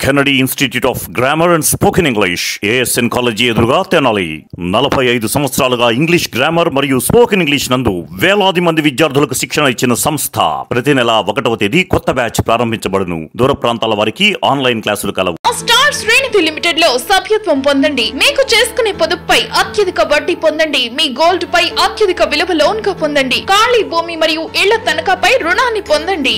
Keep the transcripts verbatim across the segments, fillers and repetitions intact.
Kennedy institute of grammar and spoken English ASN college ఎదురుగా తెనాలి. నలభై ఐదు సంవత్సరాలుగా ఇంగ్లీష్ గ్రామర్ మరియు స్పోకెన్ ఇంగ్లీష్ నందు వేలాది మంది విద్యార్థులకు శిక్షణ ఇచ్చిన సంస్థ. ప్రతి నెల ఒకటవ తేదీ కొత్త బ్యాచ్ ప్రారంభించబడును. దూర ప్రాంతాల వారికి ఆన్లైన్ క్లాసులు కలవు. స్టార్ శ్రేణి లిమిటెడ్ లో సభ్యత్వం పొందండి. మీకు చేసుకునే పొదుపుపై అత్యధిక వడ్డీ పొందండి. మీ గోల్డ్ పై అత్యధిక విలువ లోన్ గా పొందండి. ఖాళీ భూమి మరియు ఇళ్ల తనఖాపై రుణాన్ని పొందండి.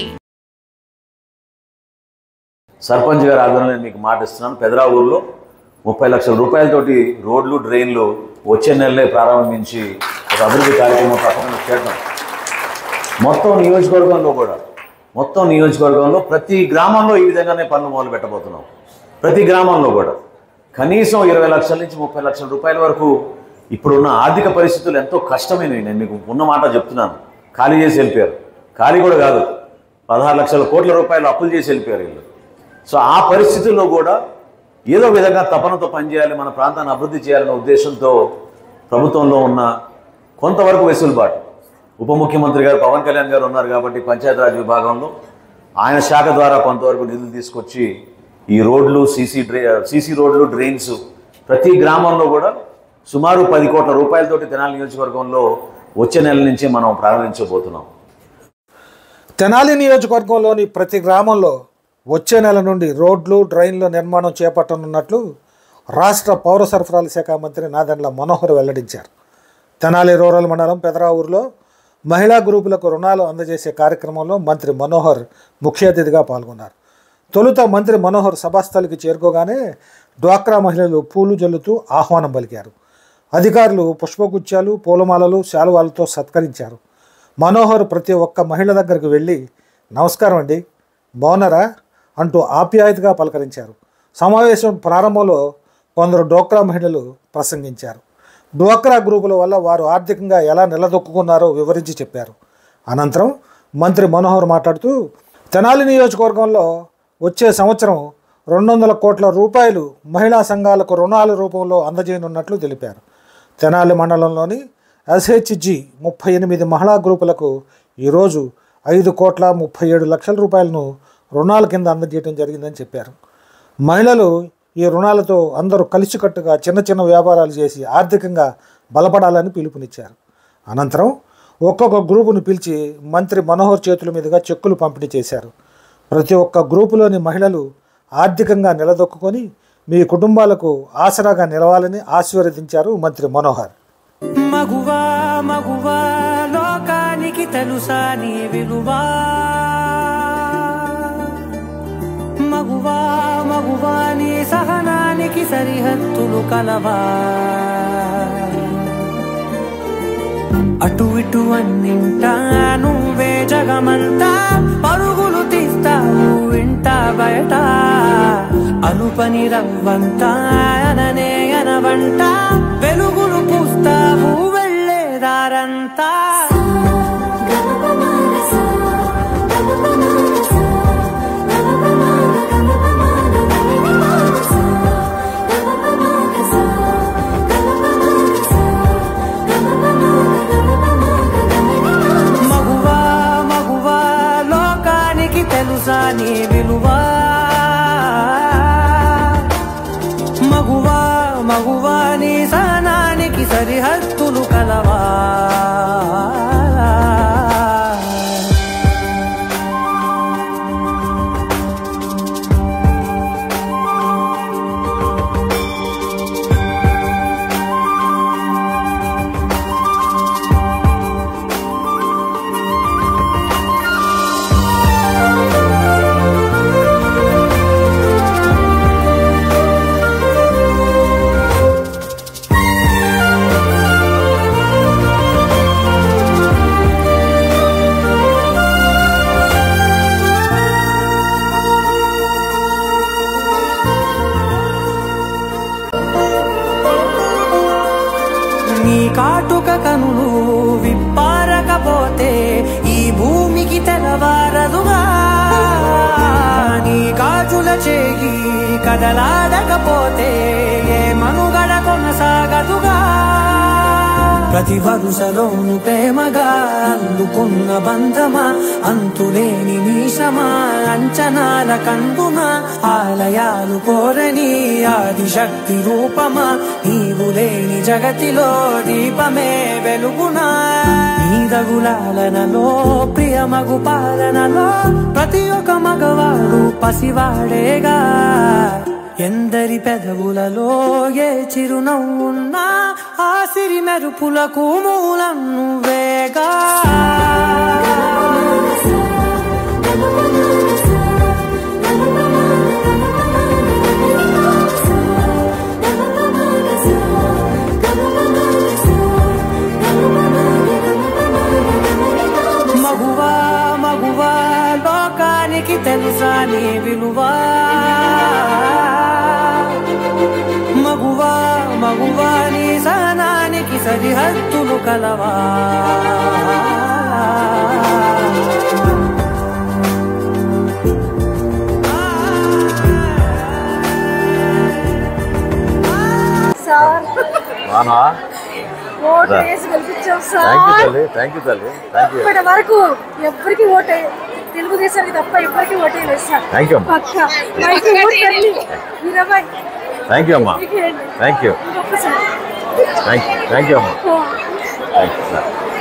సర్పంచ్ గారి ఆధ్వర్యంలో మీకు మాట ఇస్తున్నాను. పెదరా ఊర్లో ముప్పై లక్షల రూపాయలతోటి రోడ్లు డ్రైన్లు వచ్చే నెలలే ప్రారంభించి ఒక అభివృద్ధి కార్యక్రమం పక్కన చేద్దాం. మొత్తం నియోజకవర్గంలో కూడా మొత్తం నియోజకవర్గంలో ప్రతి గ్రామంలో ఈ విధంగానే పనులు మొదలు పెట్టబోతున్నాం. ప్రతి గ్రామంలో కూడా కనీసం ఇరవై లక్షల నుంచి ముప్పై లక్షల రూపాయల వరకు. ఇప్పుడున్న ఆర్థిక పరిస్థితులు ఎంతో కష్టమైనవి. నేను మీకు ఉన్న మాట చెప్తున్నాను. ఖాళీ చేసి వెళ్ళిపోయారు. ఖాళీ కూడా కాదు, పదహారు లక్షల కోట్ల రూపాయలు అప్పులు చేసి వెళ్ళిపోయారు వీళ్ళు. సో ఆ పరిస్థితుల్లో కూడా ఏదో విధంగా తపనతో పనిచేయాలి, మన ప్రాంతాన్ని అభివృద్ధి చేయాలనే ఉద్దేశంతో ప్రభుత్వంలో ఉన్న కొంతవరకు వెసులుబాటు, ఉప ముఖ్యమంత్రి గారు పవన్ కళ్యాణ్ గారు ఉన్నారు కాబట్టి పంచాయతీరాజ్ విభాగంలో ఆయన శాఖ ద్వారా కొంతవరకు నిధులు తీసుకొచ్చి ఈ రోడ్లు సీసీ డ్రై సీసీ రోడ్లు డ్రైన్స్ ప్రతి గ్రామంలో కూడా సుమారు పది కోట్ల రూపాయలతోటి తెనాలి నియోజకవర్గంలో వచ్చే నెల నుంచి మనం ప్రారంభించబోతున్నాం. తెనాలి నియోజకవర్గంలోని ప్రతి గ్రామంలో వచ్చే నెల నుండి రోడ్లు డ్రైన్ల నిర్మాణం చేపట్టనున్నట్లు రాష్ట్ర పౌర సరఫరాల శాఖ మంత్రి నాదెండ్ల మనోహర్ వెల్లడించారు. తెనాలి రూరల్ మండలం పెదరావూరులో మహిళా గ్రూపులకు రుణాలు అందజేసే కార్యక్రమంలో మంత్రి మనోహర్ ముఖ్య అతిథిగా పాల్గొన్నారు. తొలుత మంత్రి మనోహర్ సభాస్థలికి చేరుకోగానే డ్వాక్రా మహిళలు పూలు జల్లుతూ ఆహ్వానం పలికారు. అధికారులు పుష్పగుచ్చాలు పూలమాలలు శాలువాలతో సత్కరించారు. మనోహర్ ప్రతి ఒక్క మహిళ దగ్గరికి వెళ్ళి నమస్కారం అండి, బాగున్నారా అంటూ ఆప్యాయతగా పలకరించారు. సమావేశం ప్రారంభంలో కొందరు డ్వాక్రా మహిళలు ప్రసంగించారు. డ్వాక్రా గ్రూపుల వల్ల వారు ఆర్థికంగా ఎలా నిలదొక్కున్నారో వివరించి చెప్పారు. అనంతరం మంత్రి మనోహర్ మాట్లాడుతూ తెనాలి నియోజకవర్గంలో వచ్చే సంవత్సరం రెండు వందల కోట్ల రూపాయలు మహిళా సంఘాలకు రుణాల రూపంలో అందజేయనున్నట్లు తెలిపారు. తెనాలి మండలంలోని ఎస్హెచ్జి ముప్పై ఎనిమిది మహిళా గ్రూపులకు ఈరోజు ఐదు కోట్ల ముప్పై ఏడు లక్షల రూపాయలను రుణాల కింద అందజేయడం జరిగిందని చెప్పారు. మహిళలు ఈ రుణాలతో అందరూ కలిసికట్టుగా చిన్న చిన్న వ్యాపారాలు చేసి ఆర్థికంగా బలపడాలని పిలుపునిచ్చారు. అనంతరం ఒక్కొక్క గ్రూపును పిలిచి మంత్రి మనోహర్ చేతుల మీదుగా చెక్కులు పంపిణీ చేశారు. ప్రతి ఒక్క గ్రూపులోని మహిళలు ఆర్థికంగా నిలదొక్కుని మీ కుటుంబాలకు ఆసరాగా నిలవాలని ఆశీర్వదించారు మంత్రి మనోహర్. మగువా మగువా లోకానికి తెలుసా నీ విలువా, మగువా మగువా నీ సహనానికి సరిహద్దులు కలవా, అటు ఇటు అన్నింటా నువ్వే జగమంతా పరుగులు తీస్తావు ఇంట బయట, అనుపని రవ్వంతా అననే అనవంట వెలుగులు పూస్తావు వెళ్ళేదారంతా. మగువా మగువా లోకానికి తెలుసా నీ విలువా, మగువా మగువా నీ సహనానికి సరిహద్దులు కలవా. నీ కాటుక కనులు విప్పారకపోతే ఈ భూమికి తెలవారదుగా, నీ గాజుల చేయి కదలాడకపోతే ఏ మనుగడ కొనసాగదుగా. ప్రతి వరుసలోను ప్రేమగా అందుకున్న బంధమా అంతులేని మీసమా అంచనాల కందున ఆలయాలు కోరని ఆదిశక్తి రూపమా నీవు లేని జగతిలో దీపమే వెలుగునా నీదగులాలనలో ప్రియమగు పాలనలో ప్రతి ఒక్క మగవాడు పసివాడేగా ఎందరి పెదవులలో ఏ చిరునవ్వున్నా ఆ సిరి మెరుపులకు మూలం నువ్వేగా మగువా మగువా లోకానికి తెలుసా నీ విలువా మగువా మగువా నీ సహనానికి సరిహద్దులు కలవా సార్ ఆహా ఓటు వేసి గెలిపించాం థ్యాంక్ యూ సార్. తల్లి థ్యాంక్ యూ తల్లి థ్యాంక్ యూ ఇప్పటి వరకు ఎవ్వరికి ఓటే తెలుగుదేశానికి తప్ప ఎవ్వరికి ఓటేయలేదు సార్. థ్యాంక్ యూ అమ్మా పక్క మైకి ఓటు తల్లి ఇరవై థ్యాంక్ యూ అమ్మా మీకేంటి? థ్యాంక్ యూ ఇంకొకసారి. థ్యాంక్ యూ థ్యాంక్ యూ అమ్మా ఓ. థ్యాంక్ యూ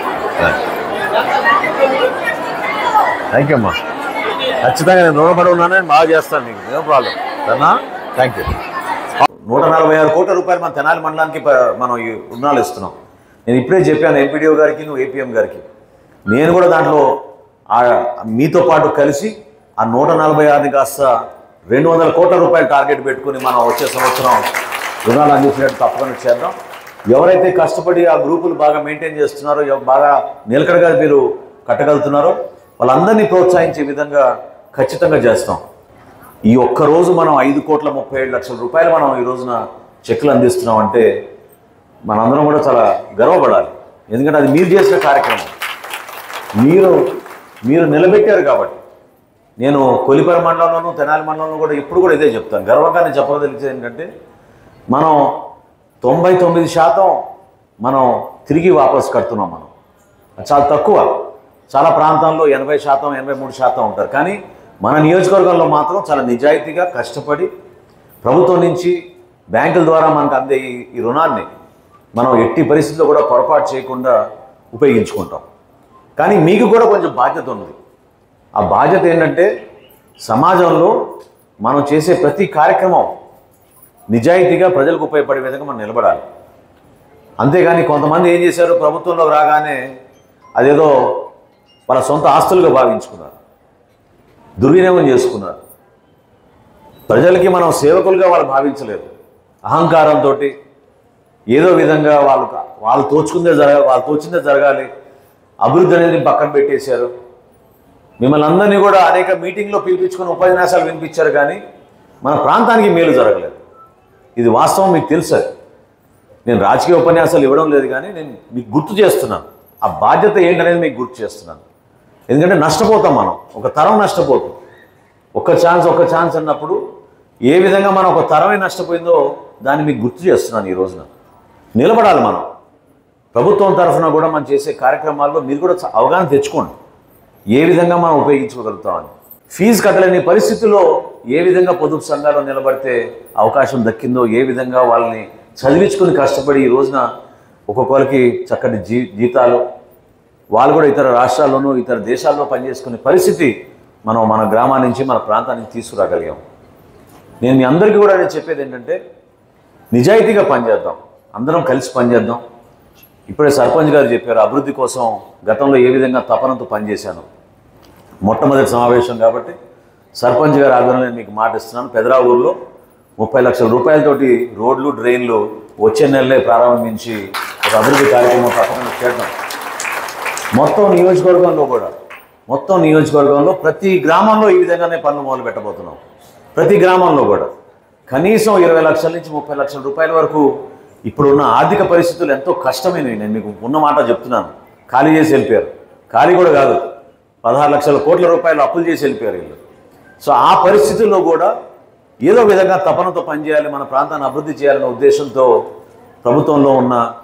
థ్యాంక్ యూ అమ్మా ఖచ్చితంగా నేను రుణపడి ఉన్నానని బాగా చేస్తాను మీకు నో ప్రాబ్లం సరేనా థ్యాంక్ యూ నూట నలభై ఆరు కోట్ల రూపాయలు మన తెనాలి మండలానికి ప- మనం ఈ రుణాలు ఇస్తున్నాం. నేను ఇప్పుడే చెప్పాను ఎంపీడీఓ గారికి నువ్వు ఏపీఎం గారికి నేను కూడా దాంట్లో మీతో పాటు కలిసి ఆ నూట నలభై ఆరుని కాస్త రెండు వందల కోట్ల రూపాయలు టార్గెట్ పెట్టుకుని మనం వచ్చే సంవత్సరం రుణాలు అందించినట్టు తప్పకుండా చేద్దాం. ఎవరైతే కష్టపడి ఆ గ్రూపులు బాగా మెయింటైన్ చేస్తున్నారో ఎవ- బాగా నిలకడగా మీరు కట్టగలుగుతున్నారో వాళ్ళందరినీ ప్రోత్సహించే విధంగా ఖచ్చితంగా చేస్తాం. ఈ ఒక్కరోజు మనం ఐదు కోట్ల ముప్పై ఏడు లక్షల రూపాయలు మనం ఈ రోజున చెక్కులు అందిస్తున్నాం అంటే మనందరం కూడా చాలా గర్వపడాలి. ఎందుకంటే అది మీరు చేసిన కార్యక్రమం, మీరు మీరు నిలబెట్టారు కాబట్టి. నేను కొలిపర మండలంలోనూ తెనాలి మండలంలో కూడా ఎప్పుడు కూడా ఇదే చెప్తాను, గర్వంగా నేను చెప్పదలిచేది ఏంటంటే మనం తొంభై తొమ్మిది శాతం మనం తిరిగి వాపసు కడుతున్నాం. మనం చాలా తక్కువ, చాలా ప్రాంతాల్లో ఎనభై శాతం ఎనభై మూడు శాతం ఉంటారు. కానీ మన నియోజకవర్గంలో మాత్రం చాలా నిజాయితీగా కష్టపడి ప్రభుత్వం నుంచి బ్యాంకుల ద్వారా మనకు అందే ఈ ఈ రుణాన్ని మనం ఎట్టి పరిస్థితుల్లో కూడా పొరపాటు చేయకుండా ఉపయోగించుకుంటాం. కానీ మీకు కూడా కొంచెం బాధ్యత ఉంది. ఆ బాధ్యత ఏంటంటే సమాజంలో మనం చేసే ప్రతి కార్యక్రమం నిజాయితీగా ప్రజలకు ఉపయోగపడే విధంగా మనం నిలబడాలి. అంతేగాని కొంతమంది ఏం చేశారు, ప్రభుత్వంలో రాగానే అదేదో వాళ్ళ సొంత ఆస్తులుగా భావించుకున్నారు, దుర్వినియోగం చేసుకున్నారు. ప్రజలకి మనం సేవకులుగా వాళ్ళు భావించలేదు. అహంకారంతో ఏదో విధంగా వాళ్ళు వాళ్ళు తోచుకుందే జరగాలి, వాళ్ళు తోచిందే జరగాలి, అభివృద్ధి అనేది పక్కన పెట్టేశారు. మిమ్మల్ని అందరినీ కూడా అనేక మీటింగ్లో పిలిపించుకొని ఉపన్యాసాలు వినిపించారు, కానీ మన ప్రాంతానికి మేలు జరగలేదు. ఇది వాస్తవం, మీకు తెలుసు. నేను రాజకీయ ఉపన్యాసాలు ఇవ్వడం లేదు, కానీ నేను మీకు గుర్తు చేస్తున్నాను. ఆ బాధ్యత ఏంటనేది మీకు గుర్తు చేస్తున్నాను. ఎందుకంటే నష్టపోతాం మనం, ఒక తరం నష్టపోతాం. ఒక్క ఛాన్స్ ఒక్క ఛాన్స్ అన్నప్పుడు ఏ విధంగా మనం ఒక తరమే నష్టపోయిందో దాన్ని మీకు గుర్తు చేస్తున్నాను. ఈ రోజున నిలబడాలి మనం. ప్రభుత్వం తరఫున కూడా మనం చేసే కార్యక్రమాల్లో మీరు కూడా అవగాహన తెచ్చుకోండి, ఏ విధంగా మనం ఉపయోగించుకోగలుగుతామని. ఫీజు కట్టలేని పరిస్థితుల్లో ఏ విధంగా పొదుపు సంఘాల్లో నిలబడితే అవకాశం దక్కిందో, ఏ విధంగా వాళ్ళని చదివించుకుని కష్టపడి ఈ రోజున ఒక్కొక్కరికి చక్కటి జీ జీతాలు వాళ్ళు కూడా ఇతర రాష్ట్రాల్లోనూ ఇతర దేశాల్లో పనిచేసుకునే పరిస్థితి మనం మన గ్రామా నుంచి మన ప్రాంతానికి తీసుకురాగలిగాం. నేను మీ అందరికీ కూడా నేను చెప్పేది ఏంటంటే నిజాయితీగా పనిచేద్దాం, అందరం కలిసి పనిచేద్దాం. ఇప్పుడే సర్పంచ్ గారు చెప్పారు అభివృద్ధి కోసం గతంలో ఏ విధంగా తపనతో పనిచేశాను. మొట్టమొదటి సమావేశం కాబట్టి సర్పంచ్ గారి ఆధ్వర్యంలో నేను మీకు మాట ఇస్తున్నాను. పెదరావూరులో ముప్పై లక్షల రూపాయలతోటి రోడ్లు డ్రైన్లు వచ్చే నెలలే ప్రారంభించి ఒక అభివృద్ధి కార్యక్రమం తప్పకుండా చేద్దాం. మొత్తం నియోజకవర్గంలో కూడా మొత్తం నియోజకవర్గంలో ప్రతి గ్రామంలో ఈ విధంగానే పనులు మొదలు పెట్టబోతున్నాం. ప్రతి గ్రామంలో కూడా కనీసం ఇరవై లక్షల నుంచి ముప్పై లక్షల రూపాయల వరకు. ఇప్పుడున్న ఆర్థిక పరిస్థితులు ఎంతో కష్టమైనవి. నేను మీకు ఉన్న మాట చెప్తున్నాను. ఖాళీ చేసి వెళ్ళిపోయారు, ఖాళీ కూడా కాదు, పదహారు లక్షల కోట్ల రూపాయలు అప్పులు చేసి వెళ్ళిపోయారు వీళ్ళు. సో ఆ పరిస్థితుల్లో కూడా ఏదో విధంగా తపనతో పనిచేయాలి, మన ప్రాంతాన్ని అభివృద్ధి చేయాలనే ఉద్దేశంతో ప్రభుత్వంలో ఉన్న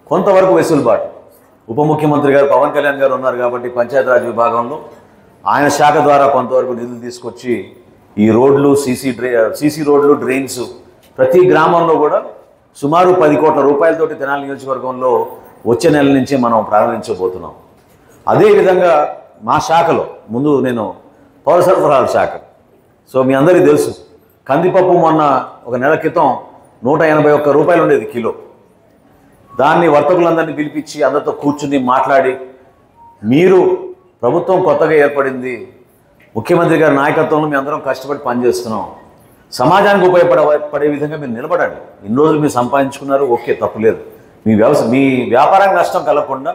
కొంతవరకు వెసులుబాటు. ఉప ముఖ్యమంత్రి గారు పవన్ కళ్యాణ్ గారు ఉన్నారు కాబట్టి పంచాయతీరాజ్ విభాగంలో ఆయన శాఖ ద్వారా కొంతవరకు నిధులు తీసుకొచ్చి ఈ రోడ్లు సీసీ డ్రై సీసీ రోడ్లు డ్రైన్స్ ప్రతి గ్రామంలో కూడా సుమారు పది కోట్ల రూపాయలతోటి తెనాలి నియోజకవర్గంలో వచ్చే నెల నుంచి మనం ప్రారంభించబోతున్నాం. అదేవిధంగా మా శాఖలో ముందు నేను పౌర సరఫరాల శాఖ. సో మీ అందరికీ తెలుసు కందిపప్పు మొన్న ఒక నెల క్రితం నూట ఎనభై ఒక్క రూపాయలు ఉండేది కిలో. దాన్ని వర్తకులందరినీ పిలిపించి అందరితో కూర్చుని మాట్లాడి మీరు ప్రభుత్వం కొత్తగా ఏర్పడింది, ముఖ్యమంత్రి గారి నాయకత్వంలో మీ అందరం కష్టపడి పనిచేస్తున్నాం, సమాజానికి ఉపయోగపడే పడే విధంగా మీరు నిలబడండి. ఇన్ని రోజులు మీరు సంపాదించుకున్నారు, ఓకే తప్పులేదు. మీ వ్యవసాయ మీ వ్యాపారానికి నష్టం కలగకుండా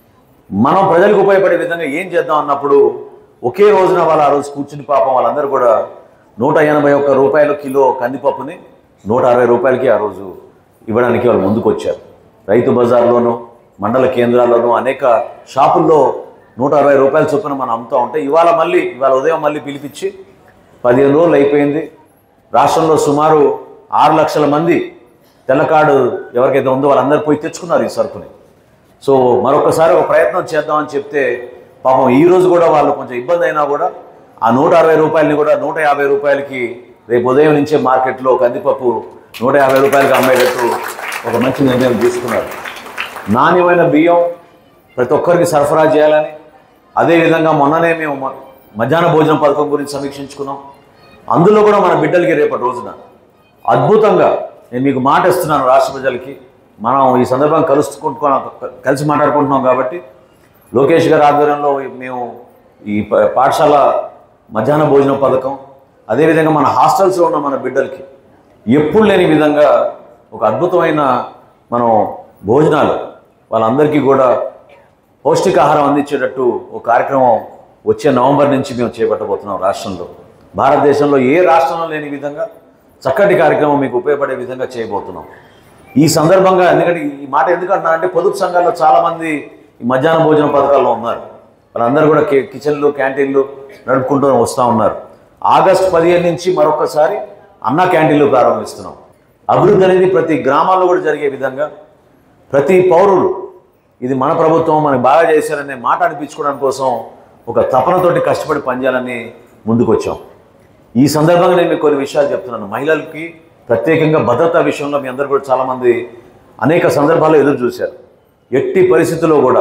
మనం ప్రజలకు ఉపయోగపడే విధంగా ఏం చేద్దాం అన్నప్పుడు ఒకే రోజున వాళ్ళు ఆ రోజు కూర్చుని పాపం వాళ్ళందరూ కూడా నూట ఎనభై ఒక్క రూపాయలు కిలో కందిపప్పుని నూట అరవై రూపాయలకి ఆ రోజు ఇవ్వడానికి వాళ్ళు ముందుకు వచ్చారు. రైతు బజార్లోనూ మండల కేంద్రాల్లోనూ అనేక షాపుల్లో నూట అరవై రూపాయల చొప్పున మనం అమ్ముతూ ఉంటే ఇవాళ మళ్ళీ ఇవాళ ఉదయం మళ్ళీ పిలిపించి పదిహేను రోజులు అయిపోయింది. రాష్ట్రంలో సుమారు ఆరు లక్షల మంది తెల్లకాడు ఎవరికైతే ఉందో వాళ్ళందరూ పోయి తెచ్చుకున్నారు ఈ సరుకుని. సో మరొకసారి ఒక ప్రయత్నం చేద్దామని చెప్తే పాపం ఈరోజు కూడా వాళ్ళు కొంచెం ఇబ్బంది అయినా కూడా ఆ నూట అరవై రూపాయలని కూడా నూట యాభై రూపాయలకి రేపు ఉదయం నుంచే మార్కెట్లో కందిపప్పు నూట యాభై రూపాయలకి అమ్మేటట్టు ఒక మంచి నిర్ణయం తీసుకున్నారు. నాణ్యమైన బియ్యం ప్రతి ఒక్కరికి సరఫరా చేయాలని, అదేవిధంగా మొన్ననే మేము మధ్యాహ్న భోజనం పథకం గురించి సమీక్షించుకున్నాం. అందులో కూడా మన బిడ్డలకి రేపటి రోజున అద్భుతంగా నేను మీకు మాట ఇస్తున్నాను రాష్ట్ర ప్రజలకి. మనం ఈ సందర్భంగా కలుసుకుంటున్నాం కలిసి మాట్లాడుకుంటున్నాం కాబట్టి లోకేష్ గారి ఆధ్వర్యంలో మేము ఈ పాఠశాల మధ్యాహ్న భోజన పథకం, అదేవిధంగా మన హాస్టల్స్లో ఉన్న మన బిడ్డలకి ఎప్పుడు లేని విధంగా ఒక అద్భుతమైన మనం భోజనాలు వాళ్ళందరికీ కూడా పౌష్టికాహారం అందించేటట్టు ఒక కార్యక్రమం వచ్చే నవంబర్ నుంచి మేము చేపట్టబోతున్నాం. రాష్ట్రంలో భారతదేశంలో ఏ రాష్ట్రంలో లేని విధంగా చక్కటి కార్యక్రమం మీకు ఉపయోగపడే విధంగా చేయబోతున్నాం. ఈ సందర్భంగా ఎందుకంటే ఈ మాట ఎందుకంటున్నా అంటే పొదుపు సంఘాల్లో చాలామంది ఈ మధ్యాహ్న భోజన పథకాల్లో ఉన్నారు. వాళ్ళందరూ కూడా కి కిచెన్లు క్యాంటీన్లు నడుపుకుంటూ వస్తూ ఉన్నారు. ఆగస్టు పదిహేను నుంచి మరొకసారి అన్న క్యాంటీన్లు ప్రారంభిస్తున్నాం. అభివృద్ధి అనేది ప్రతి గ్రామాల్లో కూడా జరిగే విధంగా ప్రతి పౌరులు ఇది మన ప్రభుత్వం మనకు బాగా చేశారనే మాట అనిపించుకోవడానికి కోసం ఒక తపనతోటి కష్టపడి పనిచేయాలని ముందుకు వచ్చాం. ఈ సందర్భంగా నేను మీకు కొన్ని విషయాలు చెప్తున్నాను. మహిళలకి ప్రత్యేకంగా భద్రతా విషయంలో మీ అందరూ కూడా చాలామంది అనేక సందర్భాల్లో ఎదురు చూశారు. ఎట్టి పరిస్థితుల్లో కూడా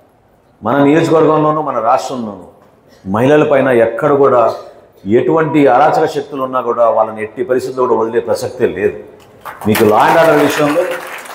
మన నియోజకవర్గంలోనూ మన రాష్ట్రంలోనూ మహిళల పైన ఎక్కడ కూడా ఎటువంటి అరాచక శక్తులు ఉన్నా కూడా వాళ్ళని ఎట్టి పరిస్థితుల్లో కూడా వదిలే ప్రసక్తే లేదు. మీకు లా అండ్ ఆర్డర్ విషయంలో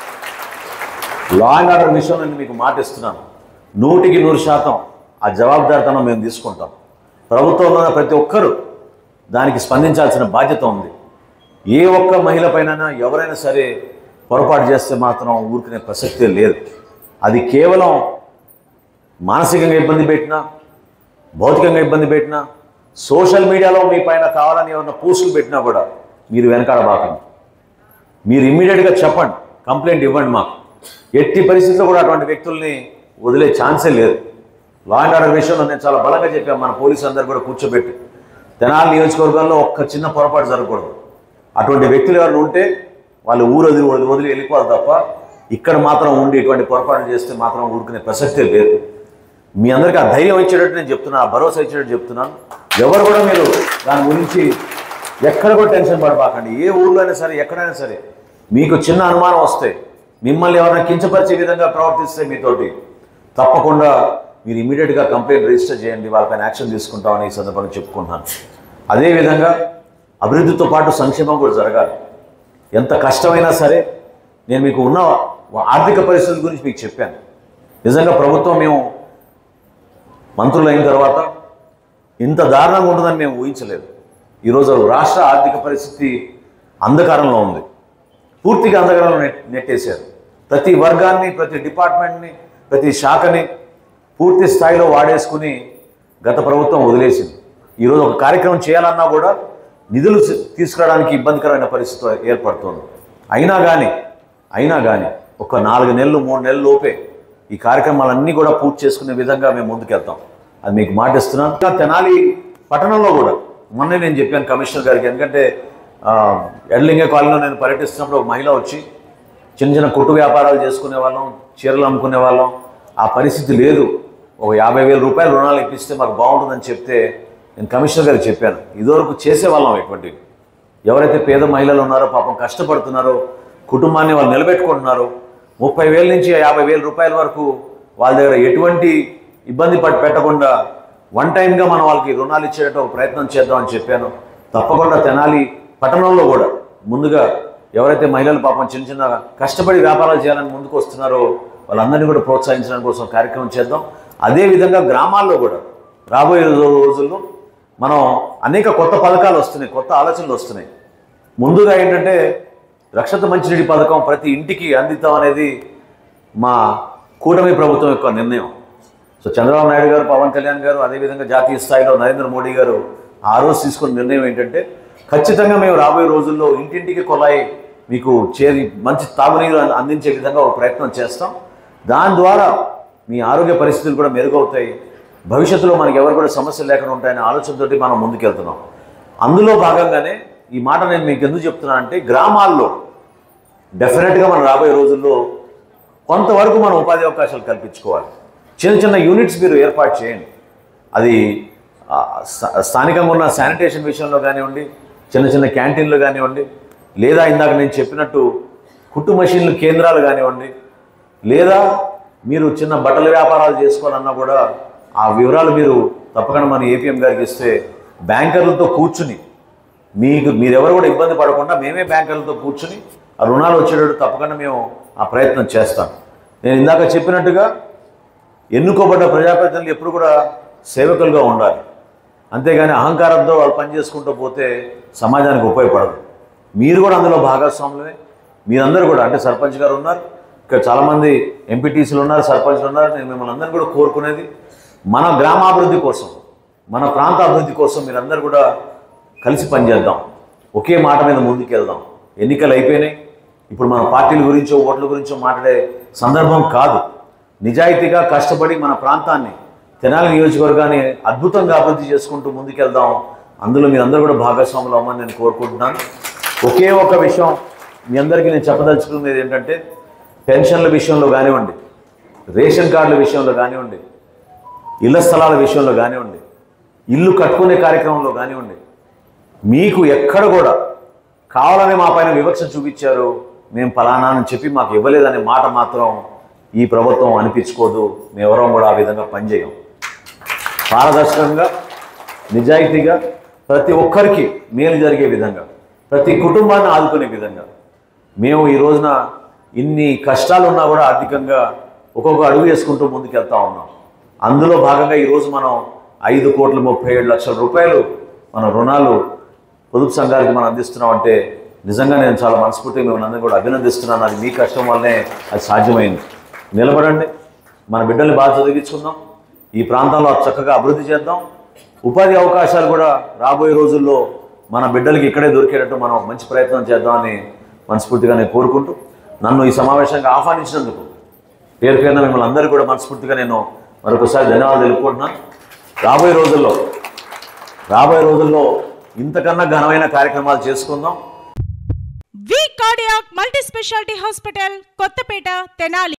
లా అండ్ ఆర్డర్ విషయంలో నేను మీకు మాట ఇస్తున్నాను. నూటికి నూరు శాతం ఆ జవాబుదారితనం మేము తీసుకుంటాం. ప్రభుత్వంలో ఉన్న ప్రతి ఒక్కరూ దానికి స్పందించాల్సిన బాధ్యత ఉంది. ఏ ఒక్క మహిళ పైన ఎవరైనా సరే పొరపాటు చేస్తే మాత్రం ఊరుకునే ప్రసక్తే లేదు. అది కేవలం మానసికంగా ఇబ్బంది పెట్టినా, భౌతికంగా ఇబ్బంది పెట్టినా, సోషల్ మీడియాలో మీ పైన కావాలని ఏమన్నా పోస్టులు పెట్టినా కూడా మీరు వెనకాడబాకండి. మీరు ఇమ్మీడియట్గా చెప్పండి, కంప్లైంట్ ఇవ్వండి. మాకు ఎట్టి పరిస్థితుల్లో కూడా అటువంటి వ్యక్తుల్ని వదిలే ఛాన్సే లేదు. లా అండ్ ఆర్డర్ విషయంలో నేను చాలా బలంగా చెప్పాను. మన పోలీసు అందరూ కూడా కూర్చోబెట్టి తెనాలి నియోజకవర్గంలో ఒక్క చిన్న పొరపాటు జరగకూడదు. అటువంటి వ్యక్తులు ఎవరు ఉంటే వాళ్ళు ఊరు వదిలి వదిలి వెళ్ళిపోవాలి తప్ప ఇక్కడ మాత్రం ఉండి ఇటువంటి పొరపాటు చేస్తే మాత్రం ఊరుకునే ప్రసక్తే లేదు. మీ అందరికీ ఆ ధైర్యం ఇచ్చేటట్టు నేను చెప్తున్నాను, ఆ భరోసా ఇచ్చేటట్టు చెప్తున్నాను. ఎవరు కూడా మీరు దాని గురించి ఎక్కడ కూడా టెన్షన్ పడబాకండి. ఏ ఊళ్ళో అయినా సరే ఎక్కడైనా సరే మీకు చిన్న అనుమానం వస్తే, మిమ్మల్ని ఎవరైనా కించపరిచే విధంగా ప్రవర్తిస్తే మీతోటి తప్పకుండా మీరు ఇమీడియట్గా కంప్లైంట్ రిజిస్టర్ చేయండి, వాళ్ళపైన యాక్షన్ తీసుకుంటామని ఈ సందర్భంగా చెప్పుకుంటున్నాను. అదేవిధంగా అభివృద్ధితో పాటు సంక్షేమం కూడా జరగాలి. ఎంత కష్టమైనా సరే నేను మీకు ఉన్న ఆర్థిక పరిస్థితుల గురించి మీకు చెప్పాను. నిజంగా ప్రభుత్వం మేము మంత్రులు అయిన తర్వాత ఇంత దారుణంగా ఉంటుందని మేము ఊహించలేదు. ఈరోజు రాష్ట్ర ఆర్థిక పరిస్థితి అంధకారంలో ఉంది. పూర్తిగా అంధకారంలో నెట్ నెట్టేశారు. ప్రతి వర్గాన్ని, ప్రతి డిపార్ట్మెంట్ని, ప్రతి శాఖని పూర్తి స్థాయిలో వాడేసుకుని గత ప్రభుత్వం వదిలేసింది. ఈరోజు ఒక కార్యక్రమం చేయాలన్నా కూడా నిధులు తీసుకురావడానికి ఇబ్బందికరమైన పరిస్థితి ఏర్పడుతుంది. అయినా కానీ అయినా కానీ ఒక నాలుగు నెలలు మూడు నెలల లోపే ఈ కార్యక్రమాలన్నీ కూడా పూర్తి చేసుకునే విధంగా మేము ముందుకెళ్తాం. అది మీకు మాట ఇస్తున్నాను. తెనాలి పట్టణంలో కూడా మొన్నే నేను చెప్పాను కమిషనర్ గారికి. ఎందుకంటే ఎడ్లింగే కాలనీలో నేను పర్యటిస్తున్నప్పుడు ఒక మహిళ వచ్చి చిన్న చిన్న కొట్టు వ్యాపారాలు చేసుకునే వాళ్ళం, చీరలు అమ్ముకునే వాళ్ళం. ఆ పరిస్థితి లేదు. ఒక యాభై వేల రూపాయలు రుణాలు ఇప్పిస్తే మాకు బాగుంటుందని చెప్తే నేను కమిషనర్ గారికి చెప్పాను. ఇదివరకు చేసేవాళ్ళం ఎటువంటివి. ఎవరైతే పేద మహిళలు ఉన్నారో, పాపం కష్టపడుతున్నారో, కుటుంబాన్ని వాళ్ళు నిలబెట్టుకుంటున్నారో, ముప్పై వేల నుంచి యాభై వేల రూపాయల వరకు వాళ్ళ దగ్గర ఎటువంటి ఇబ్బంది పట్టి పెట్టకుండా వన్ టైంగా మనం వాళ్ళకి రుణాలు ఇచ్చేట ఒక ప్రయత్నం చేద్దామని చెప్పాను. తప్పకుండా తెనాలి పట్టణంలో కూడా ముందుగా ఎవరైతే మహిళలు పాపం చిన్న చిన్న కష్టపడి వ్యాపారాలు చేయాలని ముందుకు వస్తున్నారో వాళ్ళందరినీ కూడా ప్రోత్సహించడం కోసం కార్యక్రమం చేద్దాం. అదేవిధంగా గ్రామాల్లో కూడా రాబోయే రోజుల్లో మనం అనేక కొత్త పథకాలు వస్తున్నాయి, కొత్త ఆలోచనలు వస్తున్నాయి. ముందుగా ఏంటంటే రక్షిత మంచినీటి పథకం ప్రతి ఇంటికి అందిద్దాం అనేది మా కూటమి ప్రభుత్వం యొక్క నిర్ణయం. సో చంద్రబాబు నాయుడు గారు, పవన్ కళ్యాణ్ గారు, అదేవిధంగా జాతీయ స్థాయిలో నరేంద్ర మోడీ గారు ఆ రోజు తీసుకున్న నిర్ణయం ఏంటంటే ఖచ్చితంగా మేము రాబోయే రోజుల్లో ఇంటింటికి కొలాయి మీకు చేరి మంచి తాగునీరు అందించే విధంగా ఒక ప్రయత్నం చేస్తాం. దాని ద్వారా మీ ఆరోగ్య పరిస్థితులు కూడా మెరుగవుతాయి. భవిష్యత్తులో మనకి ఎవరు కూడా సమస్యలు లేకుండా ఉంటాయనే ఆలోచనతోటి మనం ముందుకెళ్తున్నాం. అందులో భాగంగానే ఈ మాట నేను మీకు ఎందుకు చెప్తున్నాను అంటే గ్రామాల్లో డెఫినెట్గా మనం రాబోయే రోజుల్లో కొంతవరకు మనం ఉపాధి అవకాశాలు కల్పించుకోవాలి. చిన్న చిన్న యూనిట్స్ మీరు ఏర్పాటు చేయండి. అది స్థానికంగా ఉన్న శానిటేషన్ విషయంలో కానివ్వండి, చిన్న చిన్న క్యాంటీన్లు కానివ్వండి, లేదా ఇందాక నేను చెప్పినట్టు కుట్టు మషీన్లు కేంద్రాలు కానివ్వండి, లేదా మీరు చిన్న బట్టల వ్యాపారాలు చేసుకోవాలన్నా కూడా ఆ వివరాలు మీరు తప్పకుండా మన ఏపీఎం గారికి ఇస్తే బ్యాంకర్లతో కూర్చుని మీకు మీరెవరు కూడా ఇబ్బంది పడకుండా మేమే బ్యాంకర్లతో కూర్చుని ఆ రుణాలు వచ్చేటట్టు తప్పకుండా మేము ఆ ప్రయత్నం చేస్తాం. నేను ఇందాక చెప్పినట్టుగా ఎన్నుకోబడ్డ ప్రజాప్రతినిధులు ఎప్పుడు కూడా సేవకులుగా ఉండాలి. అంతేగాని అహంకారంతో వాళ్ళు పనిచేసుకుంటూ పోతే సమాజానికి ఉపయోగపడదు. మీరు కూడా అందులో భాగస్వాములే. మీరందరూ కూడా అంటే సర్పంచ్ గారు ఉన్నారు, ఇక్కడ చాలామంది ఎంపీటీసీలు ఉన్నారు, సర్పంచ్లు ఉన్నారు. నేను మిమ్మల్ని అందరినీ కూడా కోరుకునేది మన గ్రామాభివృద్ధి కోసం, మన ప్రాంత అభివృద్ధి కోసం మీరందరూ కూడా కలిసి పనిచేద్దాం. ఒకే మాట మీద ముందుకు వెళ్దాం. ఎన్నికలు అయిపోయినాయి. ఇప్పుడు మన పార్టీల గురించో ఓట్ల గురించో మాట్లాడే సందర్భం కాదు. నిజాయితీగా కష్టపడి మన ప్రాంతాన్ని, తెనాలి నియోజకవర్గాన్ని అద్భుతంగా అభివృద్ధి చేసుకుంటూ ముందుకెళ్దాం. అందులో మీరందరూ కూడా భాగస్వాములు అవ్వమని నేను కోరుకుంటున్నాను. ఒకే ఒక విషయం మీ అందరికీ నేను చెప్పదలుచుకునేది ఏంటంటే పెన్షన్ల విషయంలో కానివ్వండి, రేషన్ కార్డుల విషయంలో కానివ్వండి, ఇళ్ల స్థలాల విషయంలో కానివ్వండి, ఇల్లు కట్టుకునే కార్యక్రమంలో కానివ్వండి, మీకు ఎక్కడ కూడా కావాలని మా పైన వివక్ష చూపించారు, మేము ఫలానా అని చెప్పి మాకు ఇవ్వలేదనే మాట మాత్రం ఈ ప్రభుత్వం అనిపించుకోదు. మేమెవరం కూడా ఆ విధంగా పనిచేయం. పారదర్శకంగా, నిజాయితీగా, ప్రతి ఒక్కరికి మేలు జరిగే విధంగా, ప్రతి కుటుంబాన్ని ఆదుకునే విధంగా మేము ఈ రోజున ఇన్ని కష్టాలు ఉన్నా కూడా ఆర్థికంగా ఒక్కొక్క అడుగు వేసుకుంటూ ముందుకెళ్తా ఉన్నాం. అందులో భాగంగా ఈరోజు మనం ఐదు కోట్ల ముప్పై ఏడు లక్షల రూపాయలు మన రుణాలు పొదుపు సంఘానికి మనం అందిస్తున్నాం అంటే నిజంగా నేను చాలా మనస్ఫూర్తిగా మిమ్మల్ని అందరూ కూడా అభినందిస్తున్నాను. అది మీ కష్టం వల్లనే అది సాధ్యమైంది. నిలబడండి, మన బిడ్డల్ని బాగా చదివించుకుందాం, ఈ ప్రాంతంలో చక్కగా అభివృద్ధి చేద్దాం. ఉపాధి అవకాశాలు కూడా రాబోయే రోజుల్లో మన బిడ్డలకి ఇక్కడే దొరికేటట్టు మనం మంచి ప్రయత్నం చేద్దామని మనస్ఫూర్తిగా నేను కోరుకుంటూ నన్ను ఈ సమావేశానికి ఆహ్వానించినందుకు పేరు పేరున మిమ్మల్ని అందరూ కూడా మనస్ఫూర్తిగా నేను మరొకసారి ధన్యవాదాలు తెలుపుకుంటున్నాను. రాబోయే రోజుల్లో రాబోయే రోజుల్లో ఇంతకన్నా ఘనమైన కార్యక్రమాలు చేసుకుందాం. V cardiac multi speciality hospital, Kothapeta, Tenali.